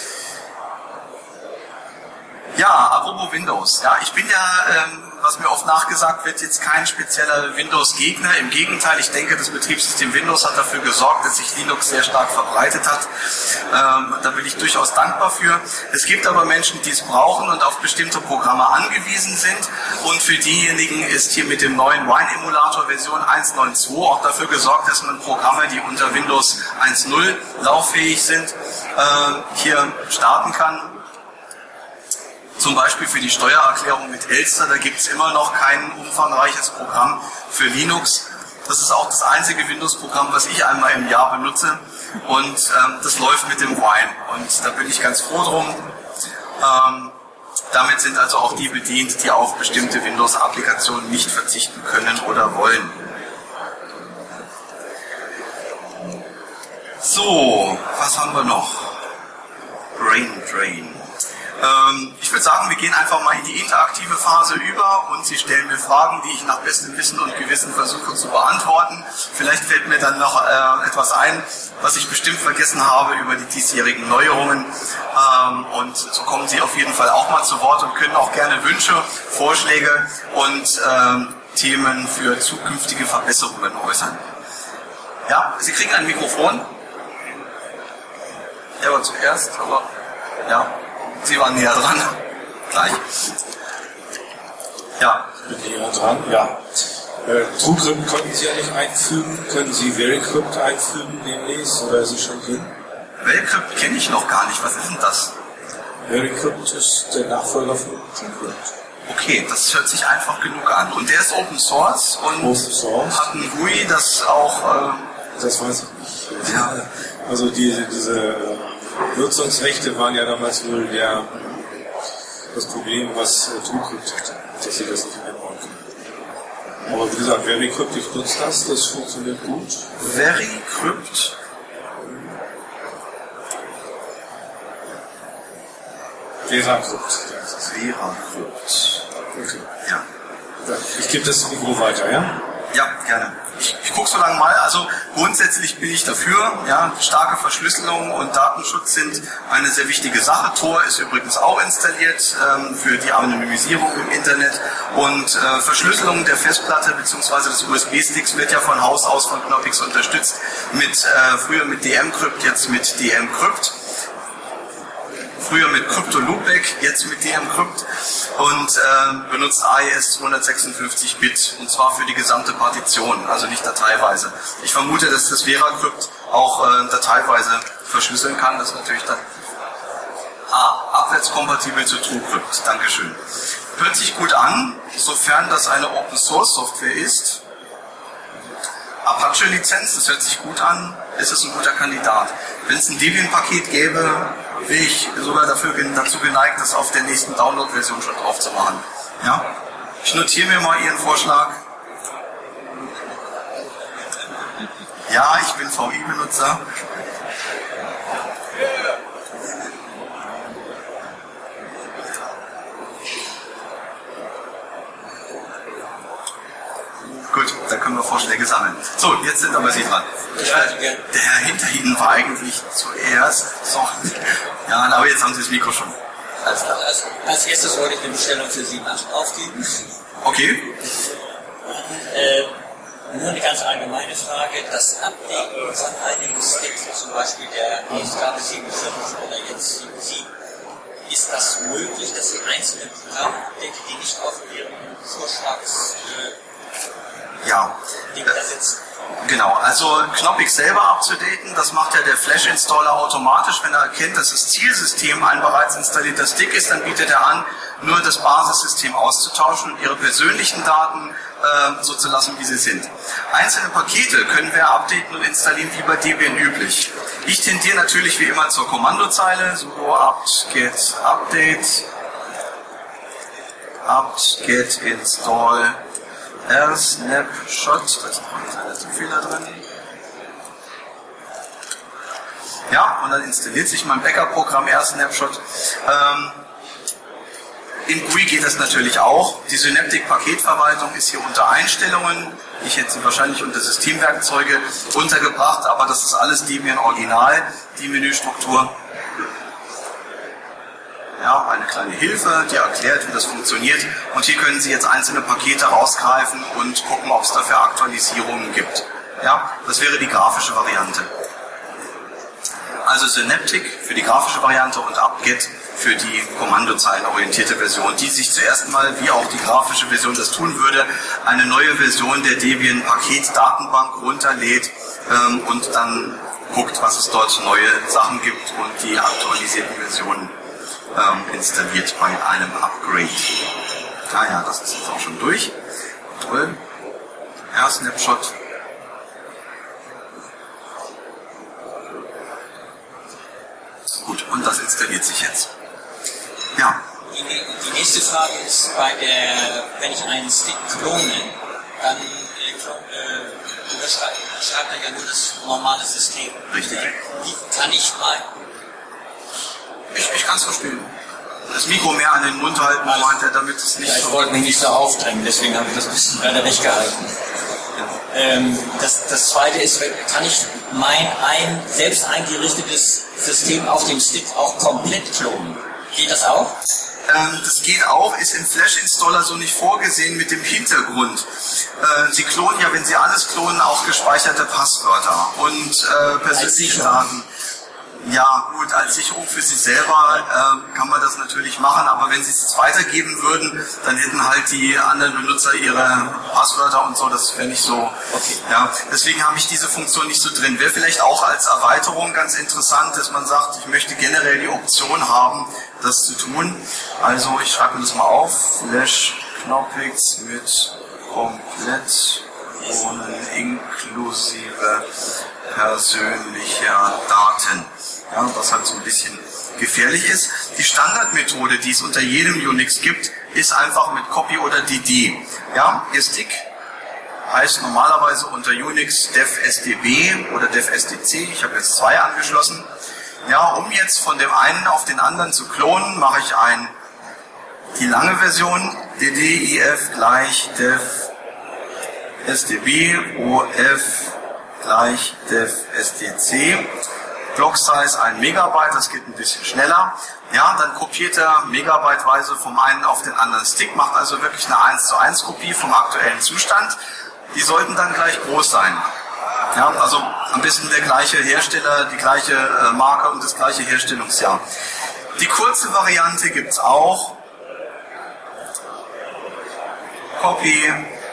Ja, apropos Windows. Ja, ich bin ja, was mir oft nachgesagt wird, jetzt kein spezieller Windows-Gegner. Im Gegenteil, ich denke, das Betriebssystem Windows hat dafür gesorgt, dass sich Linux sehr stark verbreitet hat. Da bin ich durchaus dankbar für. Es gibt aber Menschen, die es brauchen und auf bestimmte Programme angewiesen sind. Und für diejenigen ist hier mit dem neuen Wine-Emulator Version 1.9.2 auch dafür gesorgt, dass man Programme, die unter Windows 1.0 lauffähig sind, hier starten kann. Zum Beispiel für die Steuererklärung mit Elster, da gibt es immer noch kein umfangreiches Programm für Linux. Das ist auch das einzige Windows-Programm, was ich einmal im Jahr benutze und das läuft mit dem Wine und da bin ich ganz froh drum. Damit sind also auch die bedient, die auf bestimmte Windows-Applikationen nicht verzichten können oder wollen. So, was haben wir noch? Brain Drain. Ich würde sagen, wir gehen einfach mal in die interaktive Phase über und Sie stellen mir Fragen, die ich nach bestem Wissen und Gewissen versuche zu beantworten. Vielleicht fällt mir dann noch etwas ein, was ich bestimmt vergessen habe über die diesjährigen Neuerungen. Und so kommen Sie auf jeden Fall auch mal zu Wort und können auch gerne Wünsche, Vorschläge und Themen für zukünftige Verbesserungen äußern. Ja, Sie kriegen ein Mikrofon. Er war zuerst, aber ja. Sie waren näher dran. Gleich. Ja. Ich bin näher dran, ja. TrueCrypt konnten Sie ja nicht einfügen. Können Sie VeriCrypt einfügen demnächst oder ist es schon drin? VeriCrypt kenne ich noch gar nicht. Was ist denn das? VeriCrypt ist der Nachfolger von TrueCrypt. Okay, das hört sich einfach genug an. Und der ist Open Source und hat ein GUI, das auch... das weiß ich nicht. Ja. Also diese Nutzungsrechte waren ja damals wohl das Problem, was TrueCrypt hatte, dass sie das nicht einbauen können. Aber wie gesagt, VeriCrypt, ich nutze das funktioniert gut. VeriCrypt? VeraCrypt. VeraCrypt. Okay. Ja. Ich gebe das Mikro weiter, ja? Ja, gerne. Ich gucke so lange mal. Also grundsätzlich bin ich dafür. Ja, starke Verschlüsselung und Datenschutz sind eine sehr wichtige Sache. Tor ist übrigens auch installiert für die Anonymisierung im Internet. Und Verschlüsselung der Festplatte bzw. des USB-Sticks wird ja von Haus aus von Knoppix unterstützt. Früher mit DMCrypt, jetzt mit DMCrypt. Früher mit Crypto-Loopback, jetzt mit DMCrypt und benutzt AES 256-Bit und zwar für die gesamte Partition, also nicht dateiweise. Ich vermute, dass das VeraCrypt auch dateiweise verschlüsseln kann, das ist natürlich dann abwärtskompatibel zu TrueCrypt. Dankeschön. Hört sich gut an, sofern das eine Open-Source-Software ist. Apache-Lizenz, das hört sich gut an, ist es ein guter Kandidat. Wenn es ein Debian-Paket gäbe, wäre ich sogar dazu geneigt, das auf der nächsten Download-Version schon drauf zu machen. Ja? Ich notiere mir mal Ihren Vorschlag. Ja, ich bin VI-Benutzer. Gut, da können wir Vorschläge sammeln. So, jetzt sind aber Sie dran. Der Herr hinter Ihnen war eigentlich zuerst. So. Ja, aber jetzt haben Sie das Mikro schon. Alles klar. Als erstes wollte ich eine Bestellung für 7.8 aufgeben. Okay. Nur eine ganz allgemeine Frage. Das Abdecken von einigen Sticks, zum Beispiel der Ausgabe 7.5 oder jetzt 7.7, ist das möglich, dass Sie einzelne Programme updaten, die nicht auf Ihrem Vorschlags Ding da sitzen? Genau, also Knoppix selber abzudaten, das macht ja der Flash-Installer automatisch. Wenn er erkennt, dass das Zielsystem ein bereits installierter Stick ist, dann bietet er an, nur das Basissystem auszutauschen und Ihre persönlichen Daten so zu lassen, wie sie sind. Einzelne Pakete können wir updaten und installieren wie bei Debian üblich. Ich tendiere natürlich wie immer zur Kommandozeile, sudo apt-get update, apt-get install snapshot, da ist noch ein kleiner Tippfehler drin. Ja, und dann installiert sich mein Backup-Programm snapshot. In GUI geht das natürlich auch. Die Synaptic-Paketverwaltung ist hier unter Einstellungen. Ich hätte sie wahrscheinlich unter Systemwerkzeuge untergebracht, aber das ist alles Debian Original, die Menüstruktur. Ja, eine kleine Hilfe, die erklärt, wie das funktioniert. Und hier können Sie jetzt einzelne Pakete rausgreifen und gucken, ob es dafür Aktualisierungen gibt. Ja, das wäre die grafische Variante. Also Synaptic für die grafische Variante und apt-get für die kommandozeilenorientierte Version, die sich zuerst mal, wie auch die grafische Version das tun würde, eine neue Version der Debian Paketdatenbank runterlädt und dann guckt, was es dort neue Sachen gibt und die aktualisierten Versionen installiert bei einem Upgrade. Ja, das ist jetzt auch schon durch. Toll. Ja, Snapshot. Gut, und das installiert sich jetzt. Ja. Die nächste Frage ist wenn ich einen Stick klone, dann schreibt er ja nur das normale System. Richtig. Wie kann ich mal... Ich kann es verstehen. Das Mikro mehr an den Mund halten, meint er, damit es nicht... Ja, ich wollte mich nicht so aufdrängen, deswegen habe ich das ein bisschen weiter weggehalten. Das zweite ist, kann ich ein selbst eingerichtetes System auf dem Stick auch komplett klonen? Geht das auch? Das geht auch, ist im Flash-Installer so nicht vorgesehen mit dem Hintergrund. Sie klonen ja, wenn Sie alles klonen, auch gespeicherte Passwörter und persönliche Daten. Ja, gut, als Sicherung für Sie selber kann man das natürlich machen, aber wenn Sie es jetzt weitergeben würden, dann hätten halt die anderen Benutzer ihre Passwörter und so, das wäre nicht so. Okay. Ja, deswegen habe ich diese Funktion nicht so drin. Wäre vielleicht auch als Erweiterung ganz interessant, dass man sagt, ich möchte generell die Option haben, das zu tun. Also ich schreibe mir das mal auf, Flash Knoppix mit komplett ohne inklusive persönlicher Daten. Ja, was halt so ein bisschen gefährlich ist. Die Standardmethode, die es unter jedem Unix gibt, ist einfach mit Copy oder DD. Ja, Ihr Stick heißt normalerweise unter Unix defsdb oder defsdc. Ich habe jetzt 2 angeschlossen. Ja, um jetzt von dem einen auf den anderen zu klonen, mache ich die lange Version ddif gleich defsdb of gleich defsdc. Block Size 1 Megabyte, das geht ein bisschen schneller. Ja, dann kopiert er megabyteweise vom einen auf den anderen Stick, macht also wirklich eine 1:1 Kopie vom aktuellen Zustand. Die sollten dann gleich groß sein. Ja, also am besten der gleiche Hersteller, die gleiche Marke und das gleiche Herstellungsjahr. Die kurze Variante gibt es auch. Copy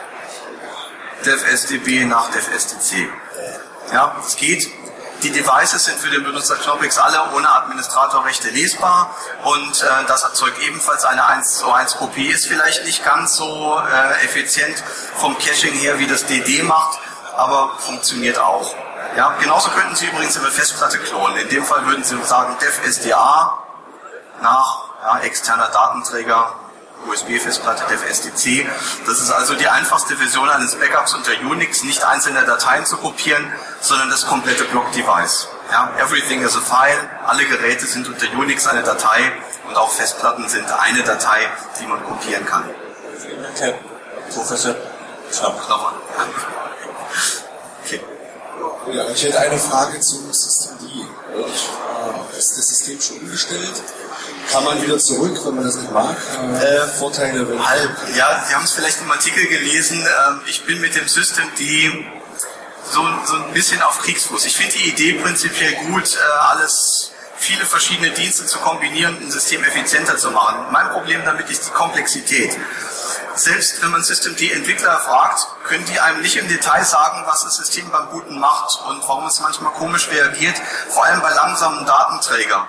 defsdb nach defsdc. Ja, das geht. Die Devices sind für den Benutzer Knoppix alle ohne Administratorrechte lesbar und das erzeugt ebenfalls eine 1:1 Kopie. Ist vielleicht nicht ganz so effizient vom Caching her, wie das DD macht, aber funktioniert auch. Ja, genauso könnten Sie übrigens Ihre Festplatte klonen. In dem Fall würden Sie sagen defSDA nach externer Datenträger, USB-Festplatte defSDC. Das ist also die einfachste Version eines Backups unter Unix, nicht einzelne Dateien zu kopieren, sondern das komplette Block-Device. Ja, everything is a file, alle Geräte sind unter Unix eine Datei und auch Festplatten sind eine Datei, die man kopieren kann. Vielen Dank, Herr Professor Knopf. Okay. Ja, ich hätte eine Frage zum System D. Ist das System schon umgestellt? Kann man wieder zurück, wenn man das nicht mag? Vorteile? Ja, Sie haben es vielleicht im Artikel gelesen. Ich bin mit dem System D so ein bisschen auf Kriegsfuß. Ich finde die Idee prinzipiell gut, alles viele verschiedene Dienste zu kombinieren, ein System effizienter zu machen. Mein Problem damit ist die Komplexität. Selbst wenn man Systemd-Entwickler fragt, können die einem nicht im Detail sagen, was das System beim Booten macht und warum es manchmal komisch reagiert, vor allem bei langsamen Datenträgern,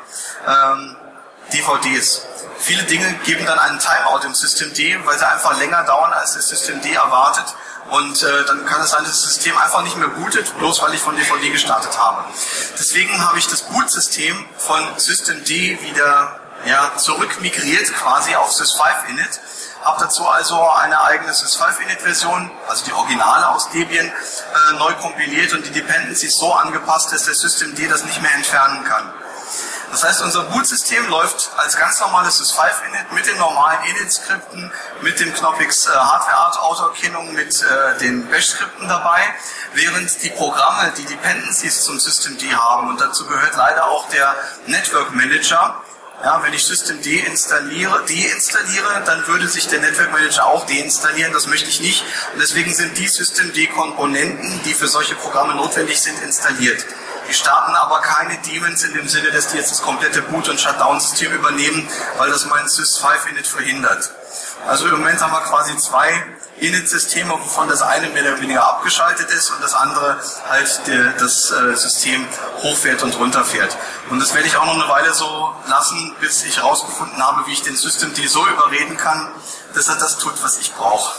DVDs. Viele Dinge geben dann einen Timeout im Systemd, weil sie einfach länger dauern, als das Systemd erwartet. Und dann kann es sein, dass das System einfach nicht mehr bootet, bloß weil ich von DVD gestartet habe. Deswegen habe ich das Bootsystem von Systemd wieder zurückmigriert quasi auf sys5init. Habe dazu also eine eigene sys5init-Version, also die Originale aus Debian, neu kompiliert und die Dependencies so angepasst, dass der Systemd das nicht mehr entfernen kann. Das heißt, unser Bootsystem läuft als ganz normales sys5init mit den normalen init-Skripten, mit dem Knoppix Hardware-Auto-Erkennung, mit den Bash-Skripten dabei, während die Programme, die Dependencies zum Systemd haben, und dazu gehört leider auch der Network Manager. Ja, wenn ich Systemd deinstalliere, dann würde sich der Network Manager auch deinstallieren. Das möchte ich nicht. Und deswegen sind die Systemd-Komponenten, die für solche Programme notwendig sind, installiert. Die starten aber keine Daemons in dem Sinne, dass die jetzt das komplette Boot- und Shutdown-System übernehmen, weil das mein sys5init verhindert. Also im Moment haben wir quasi zwei Init-Systeme, wovon das eine mehr oder weniger abgeschaltet ist und das andere halt das System hochfährt und runterfährt. Und das werde ich auch noch eine Weile so lassen, bis ich herausgefunden habe, wie ich den Systemd so überreden kann, dass er das tut, was ich brauche.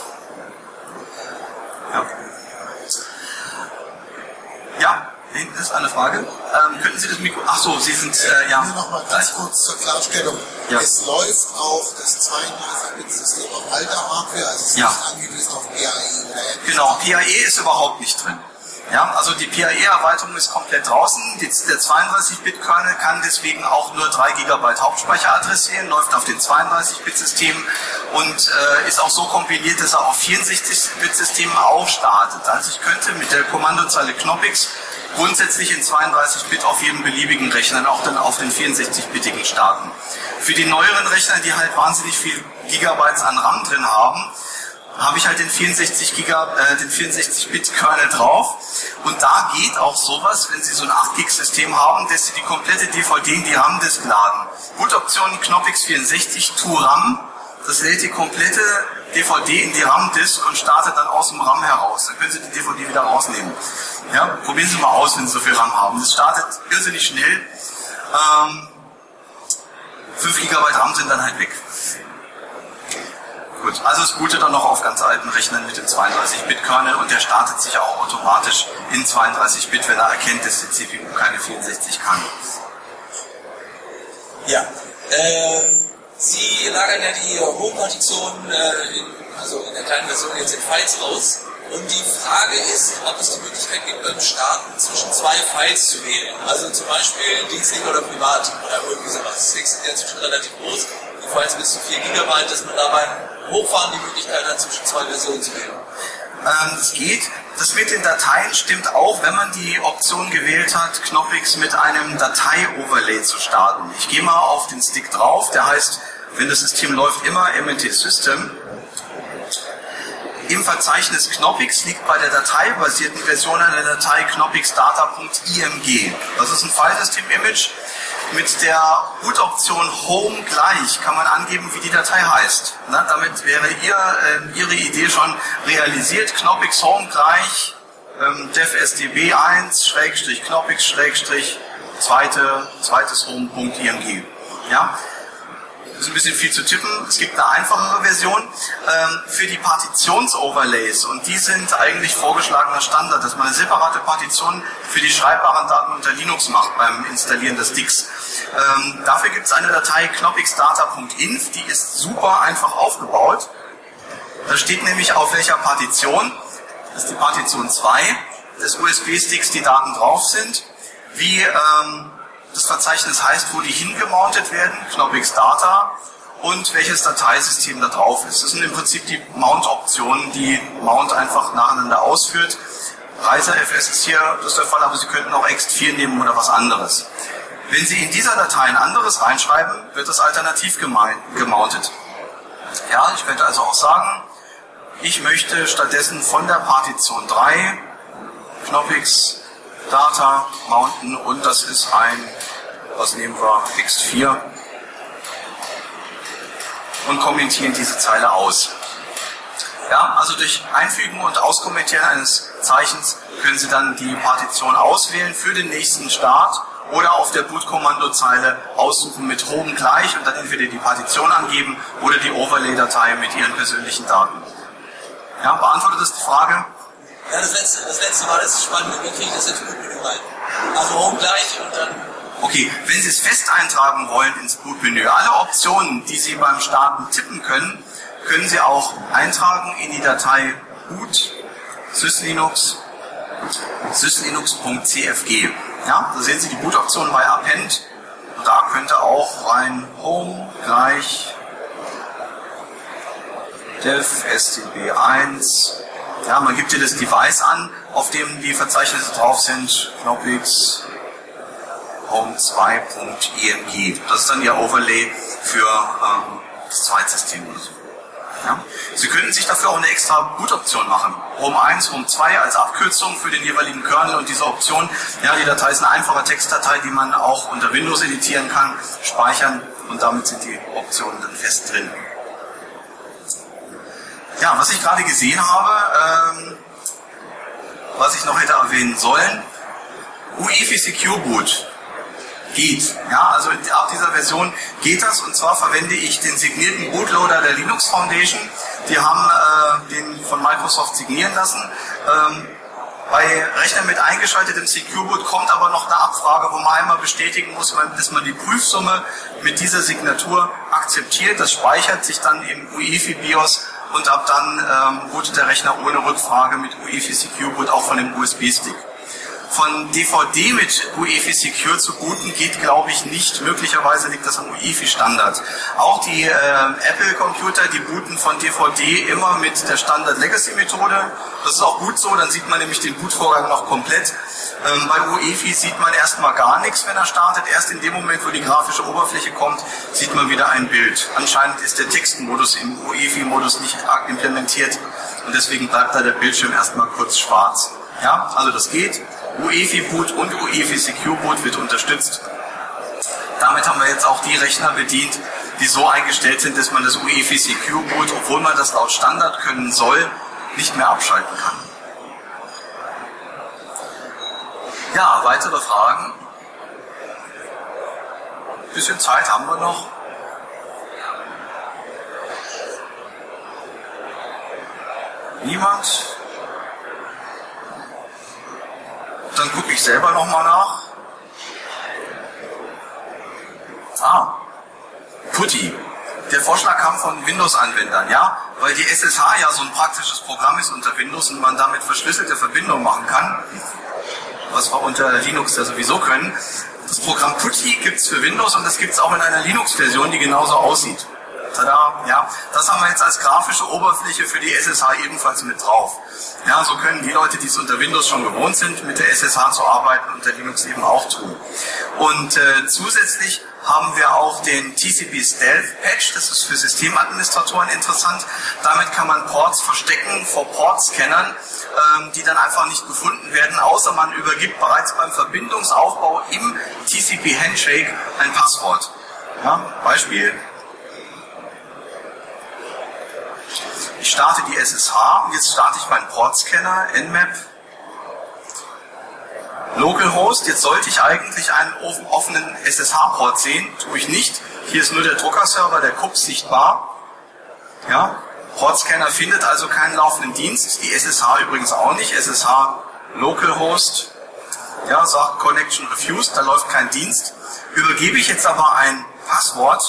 Ja, hinten ist eine Frage. Könnten Sie das Mikro... Ach so, Sie sind... Nur noch mal ganz kurz zur Klarstellung. Ja. Es läuft auch das 32-Bit-System auf alter Hardware, also es ist nicht angewiesen auf PAE oder ähnliches. Genau, PAE ist überhaupt nicht drin. Ja, also die PAE-Erweiterung ist komplett draußen. Der 32-Bit-Kernel kann deswegen auch nur 3 GB Hauptspeicher adressieren, läuft auf den 32-Bit-Systemen und ist auch so kompiliert, dass er auf 64-Bit-Systemen auch startet. Also ich könnte mit der Kommandozeile Knoppix grundsätzlich in 32-Bit auf jedem beliebigen Rechner, auch dann auf den 64-Bitigen starten. Für die neueren Rechner, die halt wahnsinnig viel Gigabytes an RAM drin haben, habe ich halt den 64-Bit-Kernel drauf. Und da geht auch sowas, wenn Sie so ein 8-Gig-System haben, dass Sie die komplette DVD in die RAM-Disk laden. Bootoption Knoppix 64 to RAM, das lädt die komplette DVD in die RAM-Disk und startet dann aus dem RAM heraus. Dann können Sie die DVD wieder rausnehmen. Ja, probieren Sie mal aus, wenn Sie so viel RAM haben. Das startet irrsinnig schnell. 5 GB RAM sind dann halt weg. Gut, also es bootet dann noch auf ganz alten Rechnern mit dem 32-Bit-Kernel und der startet sich auch automatisch in 32-Bit, wenn er erkennt, dass die CPU keine 64 kann. Ja, Sie lagern ja die Home-Partition in der kleinen Version jetzt in Files aus. Und die Frage ist, ob es die Möglichkeit gibt, beim Starten zwischen 2 Files zu wählen. Also zum Beispiel dienstlich oder privat oder irgendwie sowas. Das Sticks sind ja zwischen relativ groß, die Files bis zu 4 GB, dass man da beim Hochfahren die Möglichkeit hat, zwischen 2 Versionen zu wählen. Das geht. Das mit den Dateien stimmt auch, wenn man die Option gewählt hat, Knoppix mit einem Datei-Overlay zu starten. Ich gehe mal auf den Stick drauf, der heißt, wenn das System läuft, immer MNT System. Im Verzeichnis Knoppix liegt bei der dateibasierten Version eine Datei knoppixdata.img. Das ist ein Filesystem-Image. Mit der Boot-Option Home gleich kann man angeben, wie die Datei heißt. Na, damit wäre Ihre Idee schon realisiert. Knoppix Home gleich defsdb1-knoppix-zweites home.img. Ja? Das ist ein bisschen viel zu tippen. Es gibt eine einfachere Version für die Partitions-Overlays und die sind eigentlich vorgeschlagener Standard, dass man eine separate Partition für die schreibbaren Daten unter Linux macht beim Installieren des Sticks. Dafür gibt es eine Datei knoppixdata.inf, die ist super einfach aufgebaut. Da steht nämlich auf welcher Partition, das ist die Partition 2 des USB-Sticks, die Daten drauf sind, wie das Verzeichnis heißt, wo die hingemountet werden, Knoppix Data, und welches Dateisystem da drauf ist. Das sind im Prinzip die Mount-Optionen, die Mount einfach nacheinander ausführt. Reiser-FS ist hier das ist der Fall, aber Sie könnten auch ext4 nehmen oder was anderes. Wenn Sie in dieser Datei ein anderes reinschreiben, wird das alternativ gemountet. Ja, ich könnte also auch sagen, ich möchte stattdessen von der Partition 3 Knoppix Data mounten und das ist ein was nehmen wir, X4, und kommentieren diese Zeile aus. Ja, also durch Einfügen und Auskommentieren eines Zeichens können Sie dann die Partition auswählen für den nächsten Start oder auf der Boot-Kommandozeile aussuchen mit Home gleich und dann entweder die Partition angeben oder die Overlay-Datei mit Ihren persönlichen Daten. Ja, beantwortet das die Frage? Ja, das letzte war das Spannende. Wie kriege ich das ins Bootmenü rein? Also Home gleich und dann... Okay, wenn Sie es fest eintragen wollen ins Bootmenü, alle Optionen, die Sie beim Starten tippen können, können Sie auch eintragen in die Datei boot syslinux.cfg. Ja, da sehen Sie die Boot-Option bei Append und da könnte auch rein Home gleich dev stb1. Ja, man gibt hier das Device an, auf dem die Verzeichnisse drauf sind, Knoppix home2.emg. Das ist dann Ihr Overlay für das Zweitsystem oder so. Ja. Sie könnten sich dafür auch eine extra Boot-Option machen. Home 1, Home 2 als Abkürzung für den jeweiligen Kernel und diese Option, ja, die Datei ist eine einfache Textdatei, die man auch unter Windows editieren kann, speichern und damit sind die Optionen dann fest drin. Ja, was ich gerade gesehen habe, was ich noch hätte erwähnen sollen, UEFI Secure Boot geht. Ja, also ab dieser Version geht das und zwar verwende ich den signierten Bootloader der Linux Foundation. Die haben den von Microsoft signieren lassen. Bei Rechnern mit eingeschaltetem Secure Boot kommt aber noch eine Abfrage, wo man einmal bestätigen muss, dass man die Prüfsumme mit dieser Signatur akzeptiert. Das speichert sich dann im UEFI BIOS und ab dann bootet der Rechner ohne Rückfrage mit UEFI Secure Boot auch von dem USB-Stick. Von DVD mit UEFI Secure zu booten geht, glaube ich, nicht. Möglicherweise liegt das am UEFI Standard. Auch die Apple-Computer, die booten von DVD immer mit der Standard-Legacy-Methode. Das ist auch gut so, dann sieht man nämlich den Bootvorgang noch komplett. Bei UEFI sieht man erstmal gar nichts, wenn er startet. Erst in dem Moment, wo die grafische Oberfläche kommt, sieht man wieder ein Bild. Anscheinend ist der Textmodus im UEFI-Modus nicht implementiert und deswegen bleibt da der Bildschirm erstmal kurz schwarz. Ja, also das geht. UEFI Boot und UEFI Secure Boot wird unterstützt. Damit haben wir jetzt auch die Rechner bedient, die so eingestellt sind, dass man das UEFI Secure Boot, obwohl man das laut Standard können soll, nicht mehr abschalten kann. Ja, weitere Fragen? Ein bisschen Zeit haben wir noch. Niemand? Dann gucke ich selber nochmal nach. PuTTY. Der Vorschlag kam von Windows-Anwendern, ja, weil die SSH ja so ein praktisches Programm ist unter Windows und man damit verschlüsselte Verbindungen machen kann, was wir unter Linux ja sowieso können. Das Programm PuTTY gibt es für Windows und das gibt es auch in einer Linux-Version, die genauso aussieht. Tada, ja, das haben wir jetzt als grafische Oberfläche für die SSH ebenfalls mit drauf. Ja, so können die Leute, die es unter Windows schon gewohnt sind, mit der SSH zu arbeiten, unter Linux eben auch tun. Und zusätzlich haben wir auch den TCP Stealth Patch, das ist für Systemadministratoren interessant. Damit kann man Ports verstecken vor Portscannern, die dann einfach nicht gefunden werden, außer man übergibt bereits beim Verbindungsaufbau im TCP Handshake ein Passwort. Ja, Beispiel. Ich starte die SSH und jetzt starte ich meinen Portscanner, Nmap, Localhost. Jetzt sollte ich eigentlich einen offenen SSH-Port sehen, tue ich nicht. Hier ist nur der Druckerserver, der KUPS sichtbar. Ja, Portscanner findet also keinen laufenden Dienst, die SSH übrigens auch nicht. SSH Localhost, ja, sagt Connection Refused, da läuft kein Dienst. Übergebe ich jetzt aber ein Passwort,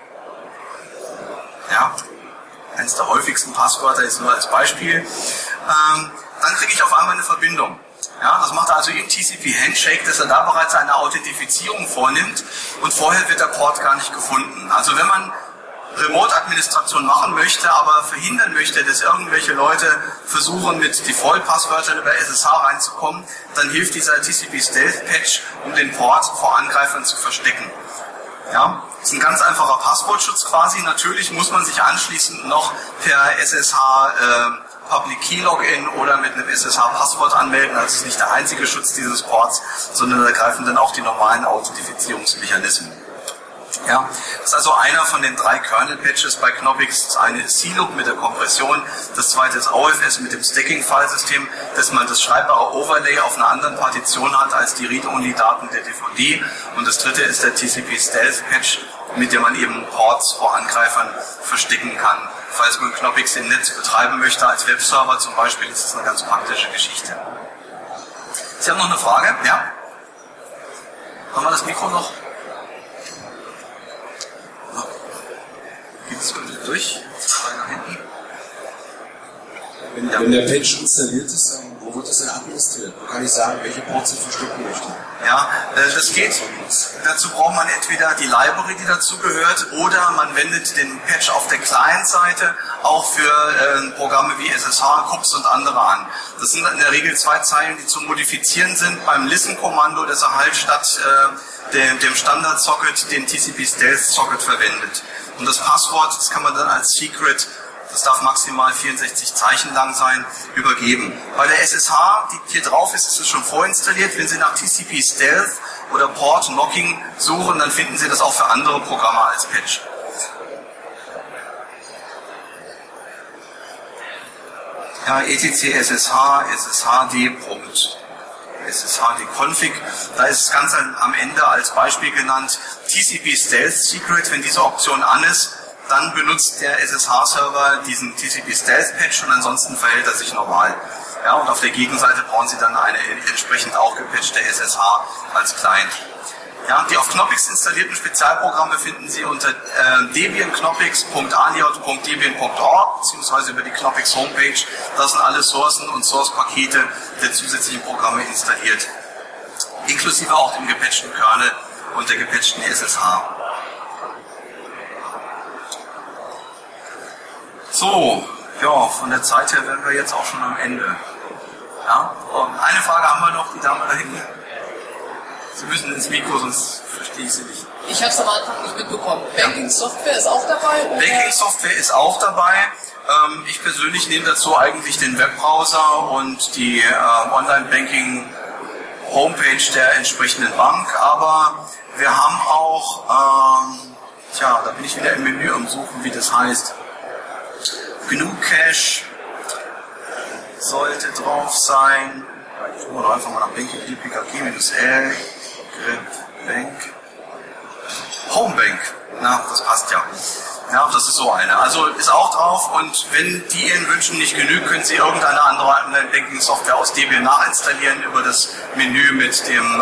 ja, eines der häufigsten Passwörter ist nur als Beispiel, dann kriege ich auf einmal eine Verbindung. Ja, das macht er also im TCP Handshake, dass er da bereits eine Authentifizierung vornimmt und vorher wird der Port gar nicht gefunden. Also wenn man Remote-Administration machen möchte, aber verhindern möchte, dass irgendwelche Leute versuchen, mit Default-Passwörtern über SSH reinzukommen, dann hilft dieser TCP Stealth Patch, um den Port vor Angreifern zu verstecken. Ja, das ist ein ganz einfacher Passwortschutz quasi. Natürlich muss man sich anschließend noch per SSH Public Key Login oder mit einem SSH-Passwort anmelden. Also es ist nicht der einzige Schutz dieses Ports, sondern da greifen dann auch die normalen Authentifizierungsmechanismen. Ja, das ist also einer von den 3 Kernel-Patches bei Knoppix. Das eine ist C-Loop mit der Kompression, das zweite ist OFS mit dem Stacking-File-System, dass man das schreibbare Overlay auf einer anderen Partition hat als die Read-Only-Daten der DVD. Und das dritte ist der TCP-Stealth-Patch, mit dem man eben Ports vor Angreifern verstecken kann. Falls man Knoppix im Netz betreiben möchte, als Webserver zum Beispiel, ist das eine ganz praktische Geschichte. Sie haben noch eine Frage? Ja? Haben wir das Mikro noch? Geht es durch? 2 nach hinten. Wenn der Patch installiert ist, wo wird das denn administriert? Wo kann ich sagen, welche Ports ich verstecken möchte? Ja, das geht. Dazu braucht man entweder die Library, die dazu gehört, oder man wendet den Patch auf der Client-Seite auch für Programme wie SSH, KUPS und andere an. Das sind in der Regel 2 Zeilen, die zu modifizieren sind. Beim Listen-Kommando, das er halt statt dem Standard-Socket den TCP-Stealth-Socket verwendet. Und das Passwort, das kann man dann als Secret, das darf maximal 64 Zeichen lang sein, übergeben. Bei der SSH, die hier drauf ist, ist es schon vorinstalliert. Wenn Sie nach TCP Stealth oder Port Knocking suchen, dann finden Sie das auch für andere Programme als Patch. Ja, etc SSH, SSHD. SSHD-Config, da ist das Ganze am Ende als Beispiel genannt, TCP Stealth Secret, wenn diese Option an ist, dann benutzt der SSH-Server diesen TCP Stealth Patch und ansonsten verhält er sich normal. Ja, und auf der Gegenseite brauchen Sie dann eine entsprechend auch gepatchte SSH als Client. Ja, die auf Knoppix installierten Spezialprogramme finden Sie unter debian-knoppix.aliot.debian.org bzw. über die Knoppix Homepage. Da sind alle Sourcen und Source-Pakete der zusätzlichen Programme installiert. Inklusive auch dem gepatchten Kernel und der gepatchten SSH. So, ja, von der Zeit her wären wir jetzt auch schon am Ende. Ja, und eine Frage haben wir noch, die Dame da hinten. Sie müssen ins Mikro, sonst verstehe ich Sie nicht. Ich habe es am Anfang nicht mitbekommen. Banking-Software ist auch dabei? Banking-Software ist auch dabei. Ich persönlich nehme dazu eigentlich den Webbrowser und die Online-Banking-Homepage der entsprechenden Bank. Aber wir haben auch, da bin ich wieder im Menü am Suchen, wie das heißt. GNU Cache sollte drauf sein. Ich gucke doch einfach mal nach Banking, PKG-L, Grep, Bank, Homebank. Na, das passt ja. Ja, das ist so eine. Also ist auch drauf und wenn die Ihren Wünschen nicht genügt, können Sie irgendeine andere Online-Banking-Software aus Debian nachinstallieren über das Menü mit dem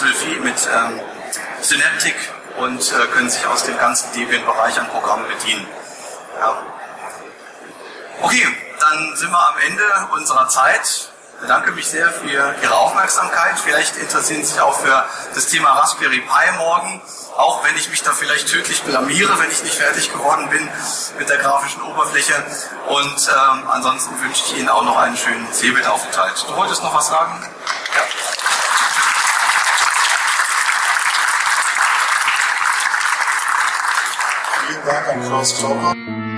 Synaptic und können sich aus dem ganzen Debian-Bereich an Programmen bedienen. Ja. Okay, dann sind wir am Ende unserer Zeit. Ich bedanke mich sehr für Ihre Aufmerksamkeit. Vielleicht interessieren Sie sich auch für das Thema Raspberry Pi morgen, auch wenn ich mich da vielleicht tödlich blamiere, wenn ich nicht fertig geworden bin mit der grafischen Oberfläche. Und ansonsten wünsche ich Ihnen auch noch einen schönen Cebit-Aufenthalt. Du wolltest noch was sagen? Ja. Vielen Dank an Klaus Klauber.